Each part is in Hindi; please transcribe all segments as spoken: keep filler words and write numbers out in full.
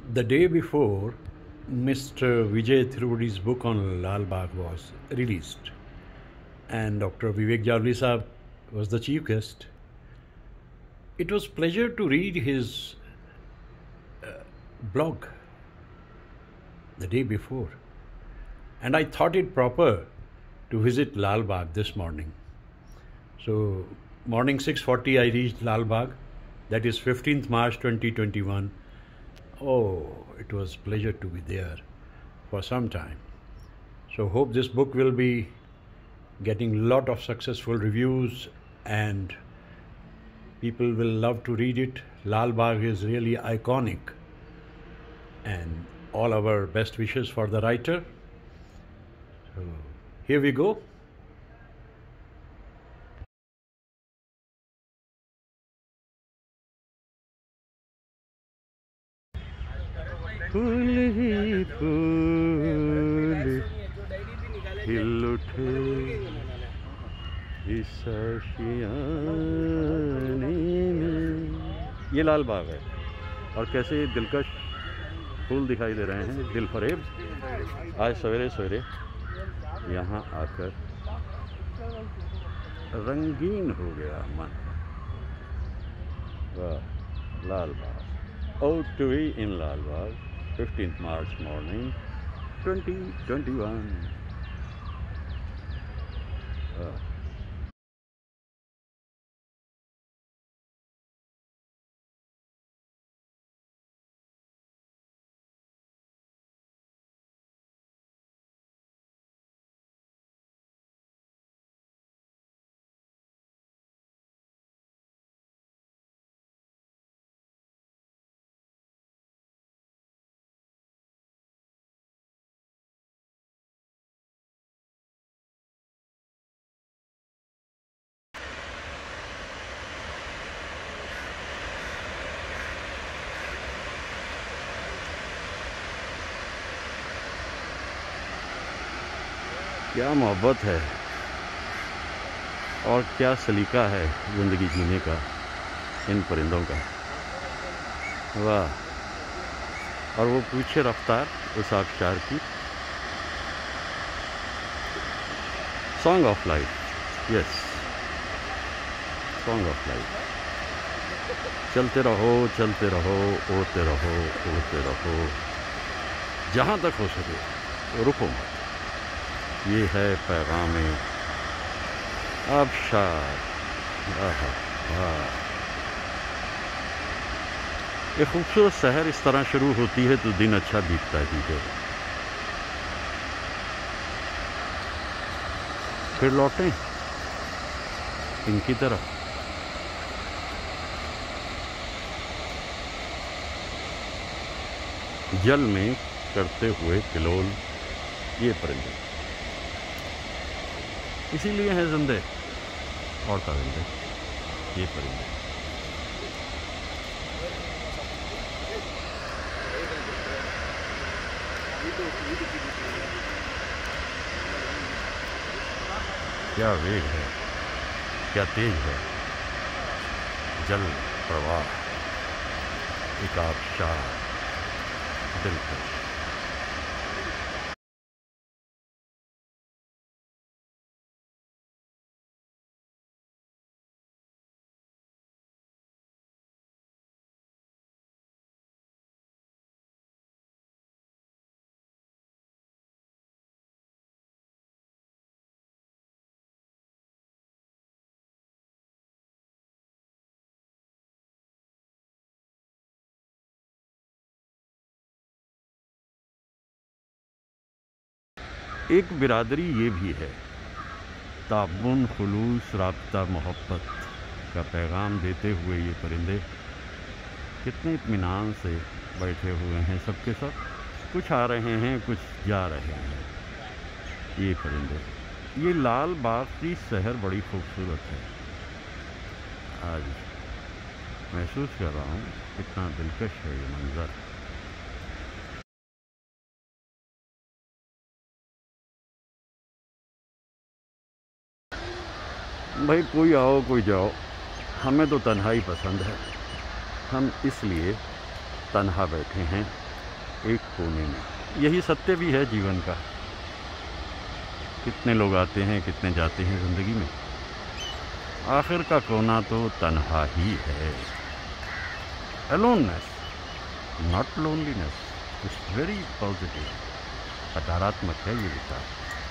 The day before, Mister Vijay Thiruvadi's book on Lal Bagh was released, and Doctor Vivek Javli Sahab was the chief guest. It was pleasure to read his uh, blog the day before, and I thought it proper to visit Lal Bagh this morning. So, morning six forty I reached Lal Bagh, that is fifteenth March twenty twenty-one. Oh, it was pleasure to be there for some time. So hope this book will be getting lot of successful reviews and people will love to read it. Lal Bagh is really iconic, and all our best wishes for the writer. So here we go. फूल ही फूल खिल उठे इस आशियाने में। ये लाल बाग है और कैसे दिलकश फूल दिखाई दे रहे हैं, दिल फरेब। आज सवेरे सवेरे यहाँ आकर रंगीन हो गया मन। वाह, लाल बाग। Oh, to be in Lal Bagh, fifteenth March morning, twenty twenty-one. Uh. क्या मोहब्बत है और क्या सलीका है ज़िंदगी जीने का इन परिंदों का। वाह, और वो पूछे रफ्तार उस आबशार की। Song of life, yes, song of life. चलते रहो चलते रहो, उड़ते रहो उड़ते रहो, जहाँ तक हो सके रुको मत। ये है पैगाम आबशार। एक खूबसूरत शहर इस तरह शुरू होती है तो दिन अच्छा बीतता ही है। फिर लौटें इनकी तरफ। जल में करते हुए किलोल ये परिंदे, इसीलिए हैं जिंदे और परिंदे ये परिंदे। क्या वेग है, क्या तेज है जल प्रवाह, एक आबशार दिलकश। एक बिरादरी ये भी है, ताबुन खुलूस राब्ता मोहब्बत का पैगाम देते हुए ये परिंदे कितने इत्मीनान से बैठे हुए हैं सबके सब। कुछ आ रहे हैं, कुछ जा रहे हैं ये परिंदे। ये लाल बाग की शहर बड़ी खूबसूरत है। आज महसूस कर रहा हूँ कितना दिलकश है ये मंज़र। भाई कोई आओ कोई जाओ, हमें तो तन्हाई पसंद है। हम इसलिए तन्हा बैठे हैं एक कोने में। यही सत्य भी है जीवन का। कितने लोग आते हैं, कितने जाते हैं ज़िंदगी में, आखिर का कोना तो तन्हा ही है। Aloneness, not loneliness, it's very positive, सकारात्मक है ये विचार।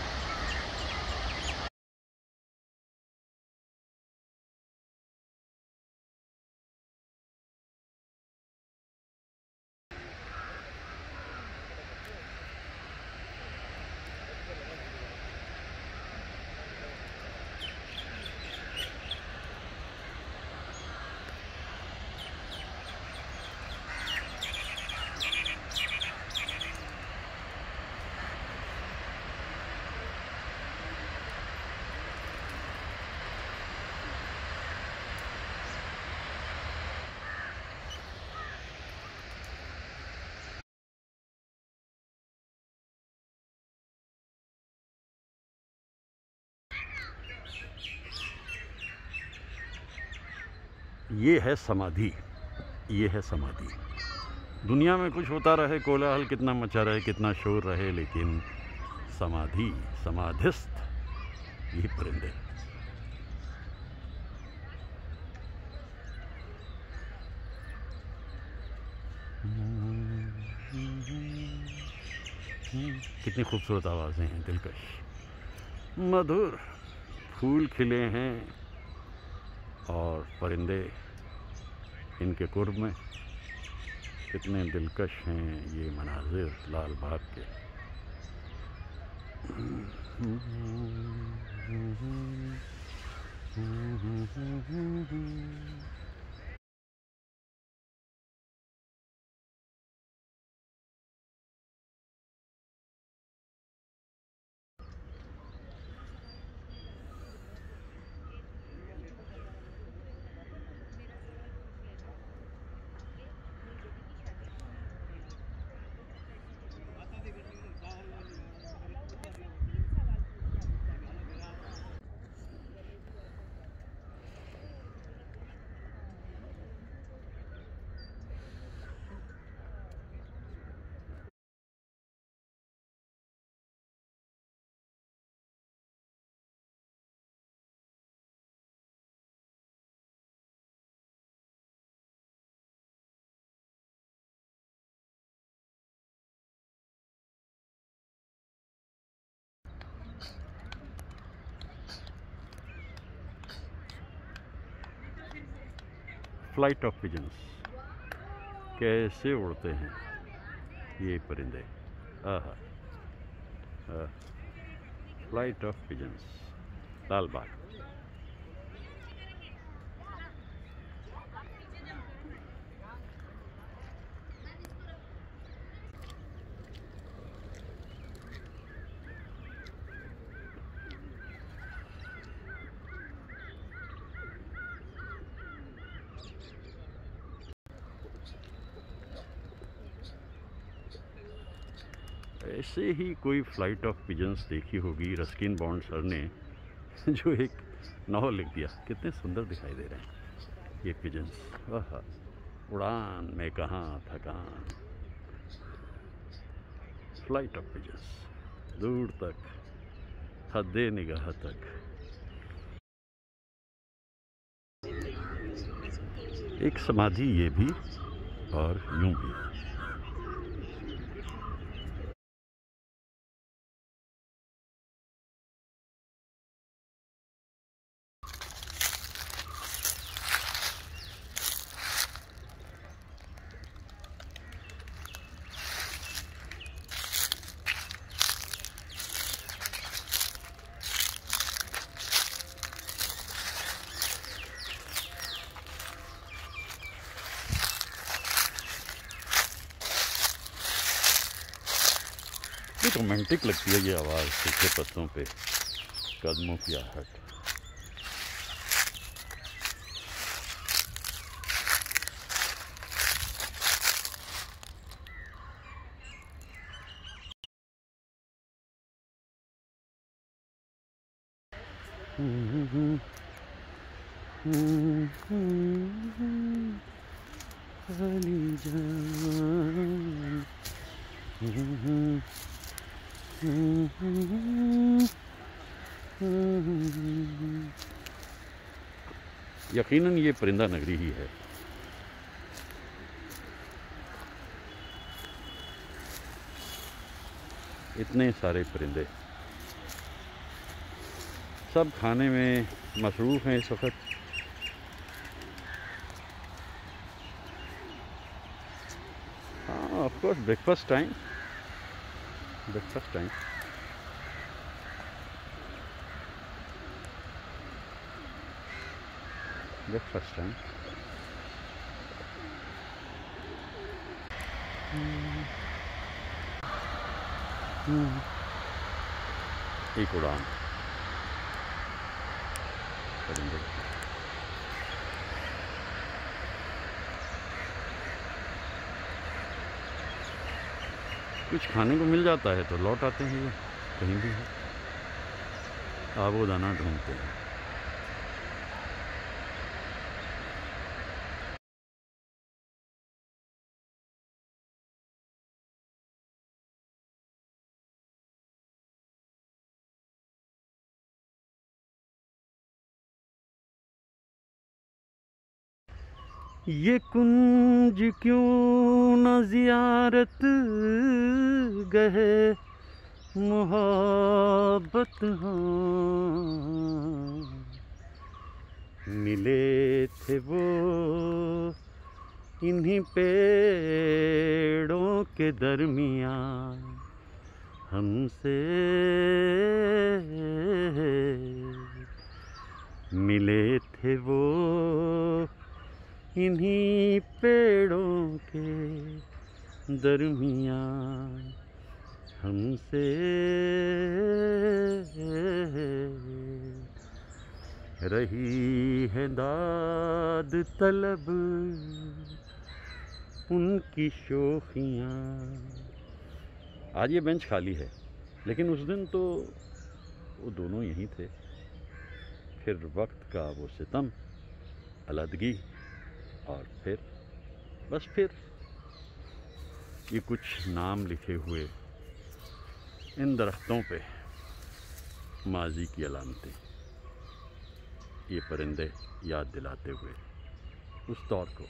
ये है समाधि, ये है समाधि। दुनिया में कुछ होता रहे, कोलाहल कितना मचा रहे, कितना शोर रहे, लेकिन समाधि, समाधिस्थ ये परिंदे। कितनी खूबसूरत आवाज़ें हैं, दिलकश, मधुर। फूल खिले हैं और परिंदे इनके कुर्ब में। कितने दिलकश हैं ये मनाजिर लाल बाग के। फ्लाइट ऑफ पिजन्स, कैसे उड़ते हैं ये परिंदे। आहा, flight of pigeons, Lal Bagh. ऐसे ही कोई फ्लाइट ऑफ पिजन्स देखी होगी रस्किन बॉन्ड सर ने, जो एक नॉवल लिख दिया। कितने सुंदर दिखाई दे रहे हैं ये पिजन्स। वाह, उड़ान में कहाँ थकान। फ्लाइट ऑफ पिजन्स, दूर तक, हद्दे निगाह तक। एक समाधि ये भी, और यूं भी। रोमांटिक लगती है ये आवाज़, सूखे पत्तों पे कदमों की आहट। यकीनन ये परिंदा नगरी ही है। इतने सारे परिंदे सब खाने में मसरूफ़ हैं इस वक्त। हाँ, of course breakfast time breakfast time breakfast time एक उड़ान परिंदे की। कुछ खाने को मिल जाता है तो लौट आते हैं, ये कहीं भी है, आबो दाना ढूंढते हैं। ये कुंज क्यों न ज़ियारत गए मोहब्बत, हाँ मिले थे वो इन्हीं पेड़ों के दरमियाँ हमसे, मिले थे वो इन्हीं पेड़ों के दरमियाँ हमसे, रही है दाद तलब उनकी शोखियाँ। आज ये बेंच खाली है, लेकिन उस दिन तो वो दोनों यहीं थे। फिर वक्त का वो सितम, अलदगी, और फिर बस फिर ये कुछ नाम लिखे हुए इन दरख्तों पे माजी की अलामतें, ये परिंदे याद दिलाते हुए उस दौर को।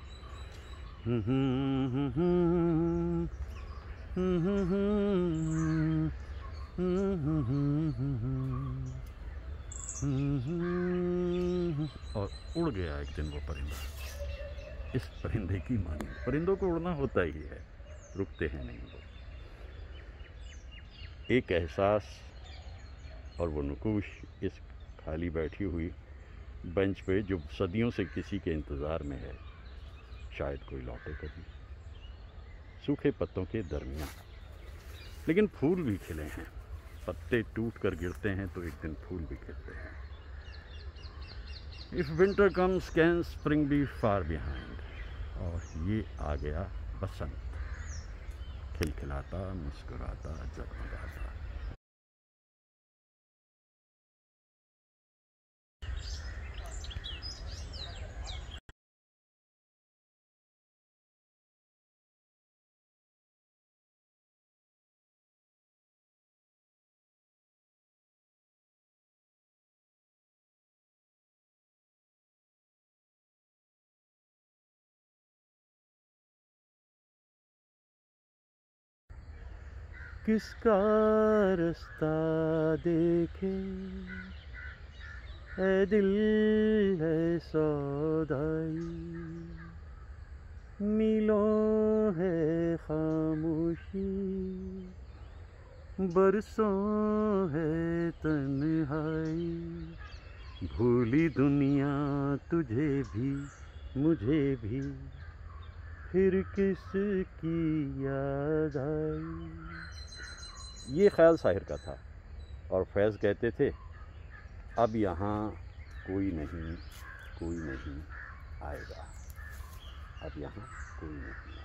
और उड़ गया एक दिन वो परिंदा। इस परिंदे की मानी, परिंदों को उड़ना होता ही है, रुकते हैं नहीं वो। एक एहसास और वो नुकूश इस खाली बैठी हुई बेंच पे जो सदियों से किसी के इंतज़ार में है, शायद कोई लौटे कभी। सूखे पत्तों के दरमियाँ लेकिन फूल भी खिले हैं, पत्ते टूट कर गिरते हैं तो एक दिन फूल भी खिलते हैं। If winter comes can spring be far behind. और ये आ गया बसंत, खिलखिलाता, मुस्कुराता, जगमगाता। किसका रास्ता देखे ऐ दिल है सौदाई, मीलों है खामोशी, बरसों है तन्हाई, भूली दुनिया तुझे भी मुझे भी, फिर किसकी याद आई। ये ख्याल साहिर का था और फैज़ कहते थे, अब यहाँ कोई नहीं कोई नहीं आएगा, अब यहाँ कोई नहीं।